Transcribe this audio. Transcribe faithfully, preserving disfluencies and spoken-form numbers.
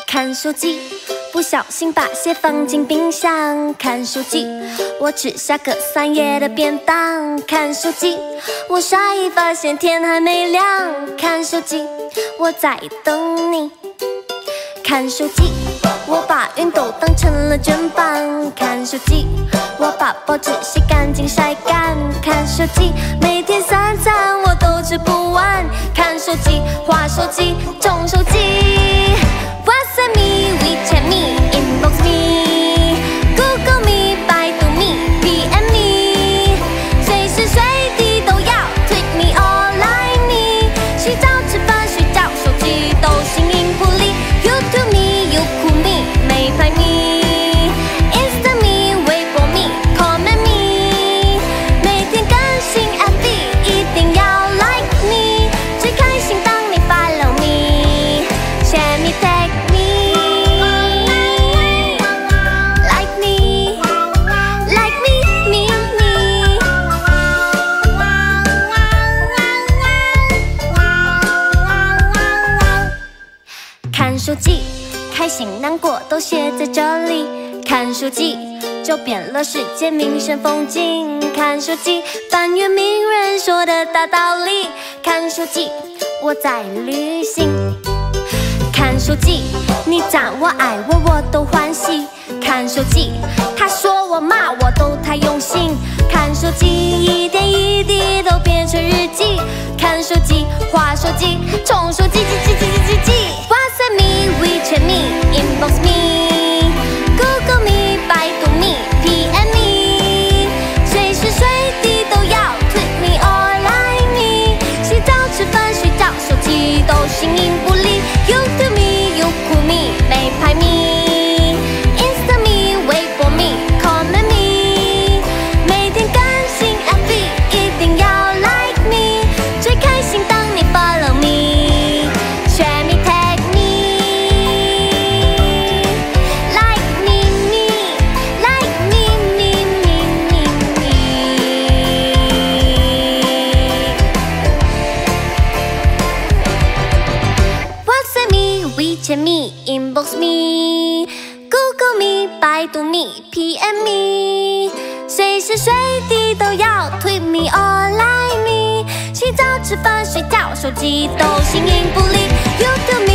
看手机，不小心把鞋放进冰箱。看手机，我吃下个三页的便当。看手机，我刷一发现天还没亮。看手机，我在等你。看手机，我把熨斗当成了卷棒。看手机，我把报纸洗干净晒干。看手机，每天三餐我都吃不完。看手机，滑手机，种手机。WhatsApp me, WeChat me, Inbox me, Google me, 百度 me, P M me， 随时随地都要 Tweet me or Line me， 洗澡、吃饭、睡觉，手机都形影不离。YouTube me, Youku me, 美拍 me, Insta me, 微博 me, Comment me， 每天更新 F B， 一定要 Like me， 最开心当你 follow me。Share me, tag me, like me, like me, me, me。看手机，开心难过都写在这里。看手机，就变了世界名胜风景。看手机，翻阅名人说的大道理。看手机，我在旅行。看手机，你赞我爱我我都欢喜。看手机，他说我骂我都太用心。看手机，一点一滴都变成日记。看手机，滑手机，冲手机，记记记记记记。WhatsApp me, WeChat me, Inbox me, Google me, 百度 me, P M me， 随时随地都要 Tweet me or Line me， 洗澡、吃饭、睡觉，手机都形影不离。YouTube me, Youku me, 美拍 me, Insta me, 微博 me, Comment me， 每天更新 F B， 一定要 Like me， 最开心当你 follow me。Share me, tag me, like me, me, like me, me, me, me, me。WhatsApp me, WeChat me, Inbox me, Google me, 百度 me, P M me， 随时随地都要 Tweet me or Line me， 洗澡、吃饭、睡觉，手机都形影不离。YouTube me